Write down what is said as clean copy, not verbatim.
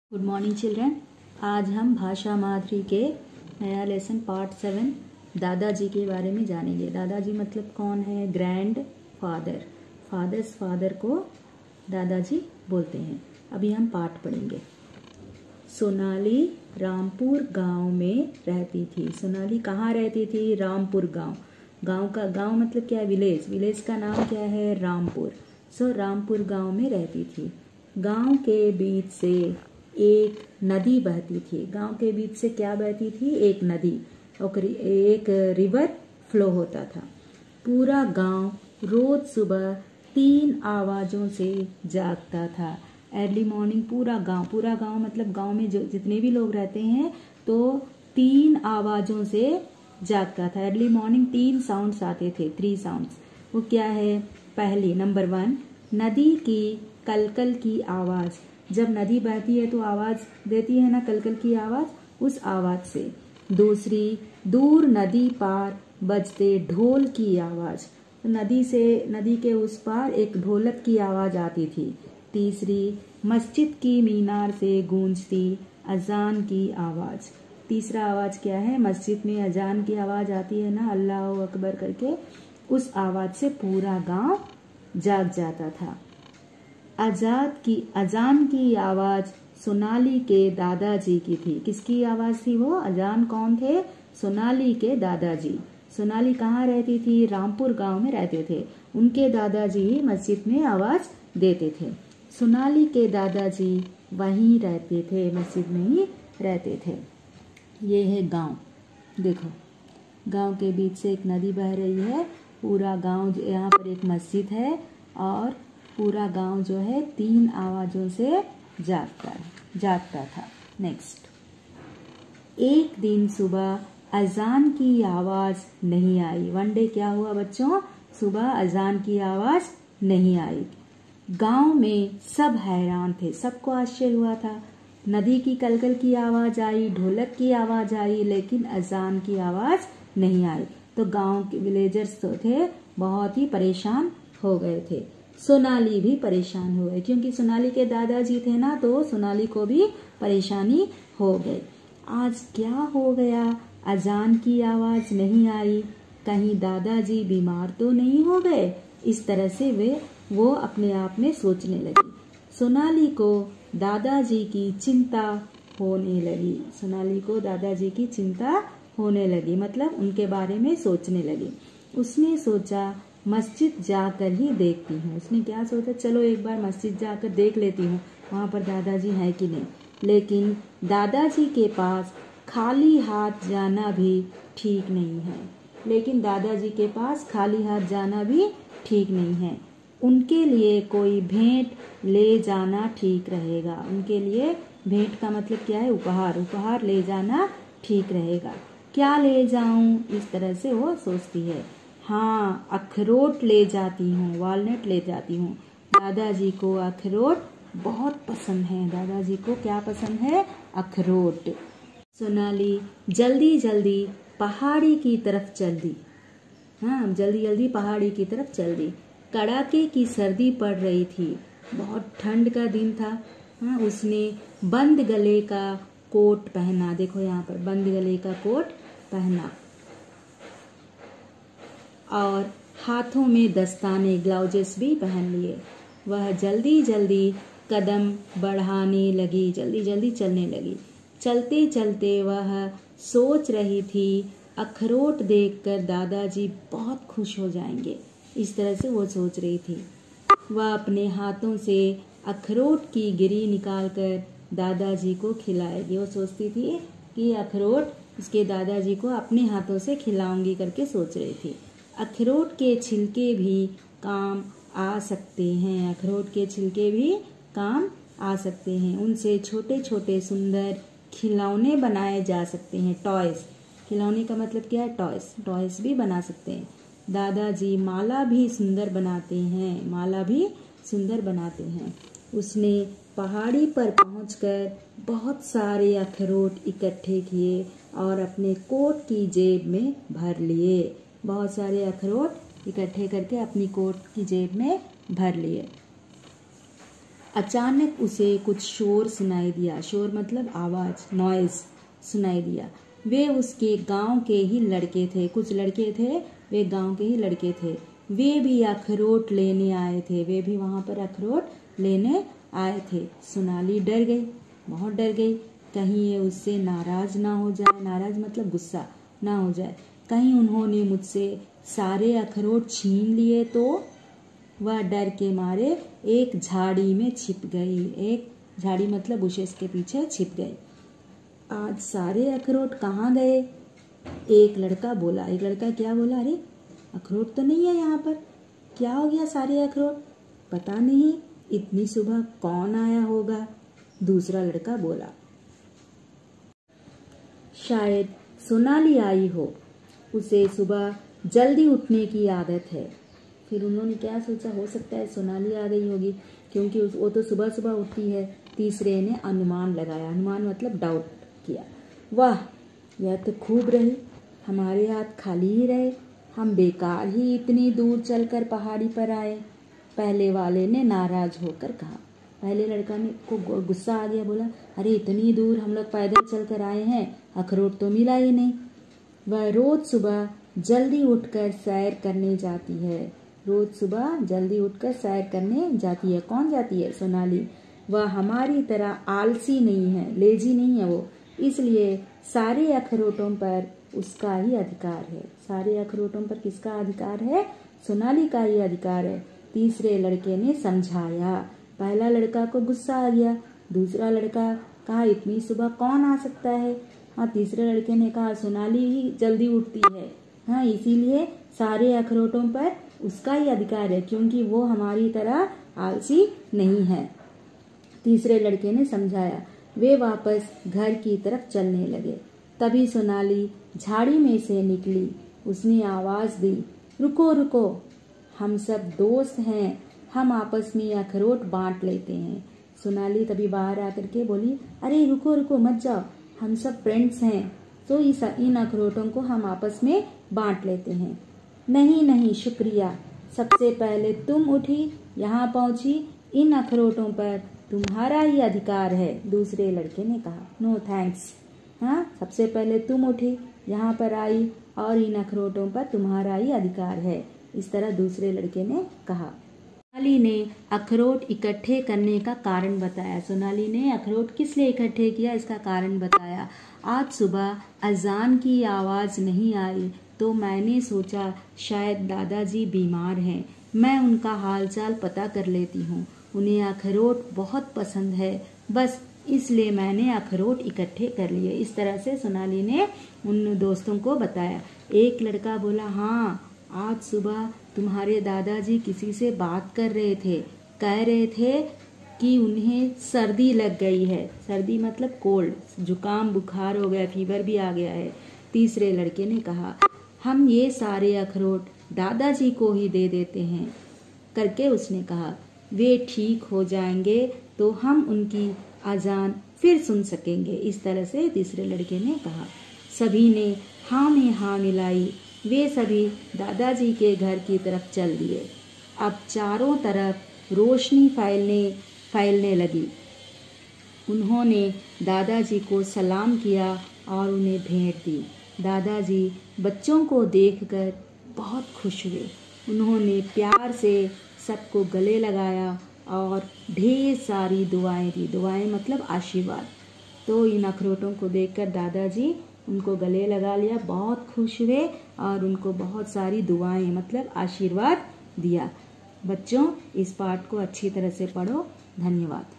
Good morning children. आज हम भाषा माधुरी के नया लेसन पार्ट 7 दादाजी के बारे में जानेंगे। दादाजी मतलब कौन है? Grand father. फादर्स फादर को दादाजी बोलते हैं। अभी हम पाठ पढ़ेंगे। सोनाली रामपुर गांव में रहती थी। सोनाली कहाँ रहती थी? रामपुर गांव। गांव का गांव मतलब क्या है? विलेज। विलेज का नाम क्या है? रामपुर। सो रामपुर गांव में रहती थी। गांव के बीच से एक नदी बहती थी। गांव के बीच से क्या बहती थी? एक नदी, और एक रिवर फ्लो होता था। पूरा गांव रोज सुबह 3 आवाजों से जागता था। अर्ली मॉर्निंग पूरा गांव मतलब गांव में जो जितने भी लोग रहते हैं तो 3 आवाजों से जागता था। अर्ली मॉर्निंग 3 साउंड्स आते थे, 3 साउंड्स। वो क्या है? पहली नंबर 1 नदी की कलकल की आवाज। जब नदी बहती है तो आवाज देती है ना, कलकल की आवाज, उस आवाज से। दूसरी, दूर नदी पार बजते ढोल की आवाज। नदी के उस पार एक ढोलक की आवाज आती थी। तीसरी, मस्जिद की मीनार से गूंजती अजान की आवाज। तीसरा आवाज क्या है? मस्जिद में अजान की आवाज आती है ना, अल्लाह अकबर करके, उस आवाज से पूरा गांव जाग जाता था। अजान की आवाज सोनाली के दादाजी की थी। किसकी आवाज थी वो? अजान कौन थे? सोनाली के दादाजी। सोनाली कहाँ रहती थी? रामपुर गांव में रहते थे। उनके दादाजी मस्जिद में आवाज देते थे। सोनाली के दादाजी वहीं रहते थे, मस्जिद में ही रहते थे। ये है गांव। देखो, गांव के बीच से एक नदी बह रही है। पूरा गांव, यहाँ पर एक मस्जिद है और पूरा गांव जो है 3 आवाजों से जागता था। नेक्स्ट, एक दिन सुबह अजान की आवाज नहीं आई। वन डे क्या हुआ बच्चों? सुबह अजान की आवाज नहीं आई। गांव में सब हैरान थे, सबको आश्चर्य हुआ था। नदी की कलकल की आवाज आई, ढोलक की आवाज आई, लेकिन अजान की आवाज नहीं आई। तो गांव के विलेजर्स तो थे बहुत ही परेशान हो गए थे। सोनाली भी परेशान हो गई, क्योंकि सोनाली के दादाजी थे ना, तो सोनाली को भी परेशानी हो गई। आज क्या हो गया? अजान की आवाज नहीं आई। कहीं दादाजी बीमार तो नहीं हो गए? इस तरह से वो अपने आप में सोचने लगी। सोनाली को दादाजी की चिंता होने लगी। सोनाली को दादाजी की चिंता होने लगी, मतलब उनके बारे में सोचने लगी। उसने सोचा मस्जिद जाकर ही देखती हूँ। उसने क्या सोचा? चलो एक बार मस्जिद जाकर देख लेती हूँ वहाँ पर दादाजी हैं कि नहीं। लेकिन दादाजी के पास खाली हाथ जाना भी ठीक नहीं है। उनके लिए कोई भेंट ले जाना ठीक रहेगा। उनके लिए भेंट का मतलब क्या है? उपहार ले जाना ठीक रहेगा। क्या ले जाऊं? इस तरह से वो सोचती है। हाँ, अखरोट ले जाती हूँ, वॉलनट ले जाती हूँ। दादाजी को अखरोट बहुत पसंद है। दादाजी को क्या पसंद है? अखरोट। सोनाली जल्दी जल्दी पहाड़ी की तरफ चल दी। हाँ, जल्दी पहाड़ी की तरफ चल दी। कड़ाके की सर्दी पड़ रही थी, बहुत ठंड का दिन था। हाँ, उसने बंद गले का कोट पहना। देखो यहाँ पर बंद गले का कोट पहना और हाथों में दस्ताने, ग्लाउजेस भी पहन लिए। वह जल्दी जल्दी कदम बढ़ाने लगी, जल्दी चलने लगी। चलते चलते वह सोच रही थी, अखरोट देखकर दादाजी बहुत खुश हो जाएंगे। इस तरह से वो सोच रही थी। वह अपने हाथों से अखरोट की गिरी निकालकर दादाजी को खिलाएगी। वो सोचती थी कि अखरोट उसके दादाजी को अपने हाथों से खिलाऊंगी करके सोच रही थी। अखरोट के छिलके भी काम आ सकते हैं। अखरोट के छिलके भी काम आ सकते हैं। उनसे छोटे छोटे सुंदर खिलौने बनाए जा सकते हैं। टॉयज। खिलौने का मतलब क्या है? टॉयज भी बना सकते हैं। दादाजी माला भी सुंदर बनाते हैं। उसने पहाड़ी पर पहुंचकर बहुत सारे अखरोट इकट्ठे किए और अपने कोट की जेब में भर लिए। बहुत सारे अखरोट इकट्ठे करके अपनी कोट की जेब में भर लिए। अचानक उसे कुछ शोर सुनाई दिया। शोर मतलब आवाज, नॉइज सुनाई दिया। वे उसके गांव के ही लड़के थे, कुछ लड़के थे, वे गांव के ही लड़के थे। वे भी अखरोट लेने आए थे, वे भी वहां पर अखरोट लेने आए थे। सोनाली डर गई, बहुत डर गई, कहीं ये उससे नाराज ना हो जाए। नाराज मतलब गुस्सा ना हो जाए। कहीं उन्होंने मुझसे सारे अखरोट छीन लिए तो। वह डर के मारे एक झाड़ी में छिप गई। एक झाड़ी मतलब बुशेस के पीछे छिप गई। आज सारे अखरोट कहाँ गए? एक लड़का बोला। एक लड़का क्या बोला? अरे अखरोट तो नहीं है यहाँ पर, क्या हो गया सारे अखरोट? पता नहीं, इतनी सुबह कौन आया होगा? दूसरा लड़का बोला, शायद सोनाली आई हो, उसे सुबह जल्दी उठने की आदत है। फिर उन्होंने क्या सोचा, हो सकता है सोनाली आ गई होगी क्योंकि वो तो सुबह सुबह उठती है। तीसरे ने अनुमान लगाया। अनुमान मतलब डाउट किया। वाह, यह तो खूब रही, हमारे हाथ खाली ही रहे, हम बेकार ही इतनी दूर चलकर पहाड़ी पर आए। पहले वाले ने नाराज होकर कहा। पहले लड़का ने को गुस्सा आ गया, बोला, अरे इतनी दूर हम लोग पैदल चलकर आए हैं, अखरोट तो मिला ही नहीं। वह रोज सुबह जल्दी उठकर सैर करने जाती है। रोज सुबह जल्दी उठकर सैर करने जाती है। कौन जाती है? सोनाली। वह हमारी तरह आलसी नहीं है, लेजी नहीं है वो, इसलिए सारे अखरोटों पर उसका ही अधिकार है। सारे अखरोटों पर किसका अधिकार है? सोनाली का ही अधिकार है। तीसरे लड़के ने समझाया। पहला लड़का को गुस्सा आ गया। दूसरा लड़का कहा, इतनी सुबह कौन आ सकता है? हाँ, तीसरे लड़के ने कहा, सोनाली ही जल्दी उठती है, हाँ, इसीलिए सारे अखरोटों पर उसका ही अधिकार है क्योंकि वो हमारी तरह आलसी नहीं है। तीसरे लड़के ने समझाया। वे वापस घर की तरफ चलने लगे। तभी सोनाली झाड़ी में से निकली। उसने आवाज दी, रुको रुको, हम सब दोस्त हैं, हम आपस में अखरोट बांट लेते हैं। सोनाली तभी बाहर आकर के बोली, अरे रुको रुको, मत जाओ, हम सब फ्रेंड्स हैं, तो इन अखरोटों को हम आपस में बांट लेते हैं। नहीं नहीं, शुक्रिया, सबसे पहले तुम उठी, यहाँ पहुंची, इन अखरोटों पर तुम्हारा ही अधिकार है। दूसरे लड़के ने कहा, नो थैंक्स, हाँ, सबसे पहले तुम उठी, यहाँ पर आई और इन अखरोटों पर तुम्हारा ही अधिकार है। इस तरह दूसरे लड़के ने कहा। सोनाली ने अखरोट इकट्ठे करने का कारण बताया। सोनाली ने अखरोट किस लिए इकट्ठे किया, इसका कारण बताया। आज सुबह अजान की आवाज़ नहीं आई तो मैंने सोचा शायद दादाजी बीमार हैं, मैं उनका हालचाल पता कर लेती हूँ। उन्हें अखरोट बहुत पसंद है, बस इसलिए मैंने अखरोट इकट्ठे कर लिए। इस तरह से सोनाली ने उन दोस्तों को बताया। एक लड़का बोला, हाँ, आज सुबह तुम्हारे दादाजी किसी से बात कर रहे थे, कह रहे थे कि उन्हें सर्दी लग गई है। सर्दी मतलब कोल्ड, जुकाम बुखार हो गया, फीवर भी आ गया है। तीसरे लड़के ने कहा, हम ये सारे अखरोट दादाजी को ही दे देते हैं करके उसने कहा। वे ठीक हो जाएंगे तो हम उनकी अजान फिर सुन सकेंगे। इस तरह से तीसरे लड़के ने कहा। सभी ने हाँ में हाँ मिलाई। वे सभी दादाजी के घर की तरफ चल दिए। अब चारों तरफ रोशनी फैलने लगी। उन्होंने दादाजी को सलाम किया और उन्हें भेंट दी। दादाजी बच्चों को देखकर बहुत खुश हुए। उन्होंने प्यार से सबको गले लगाया और ढेर सारी दुआएं दी। दुआएं मतलब आशीर्वाद। तो इन अखरोटों को देखकर दादाजी उनको गले लगा लिया, बहुत खुश हुए और उनको बहुत सारी दुआएं मतलब आशीर्वाद दिया। बच्चों, इस पाठ को अच्छी तरह से पढ़ो। धन्यवाद।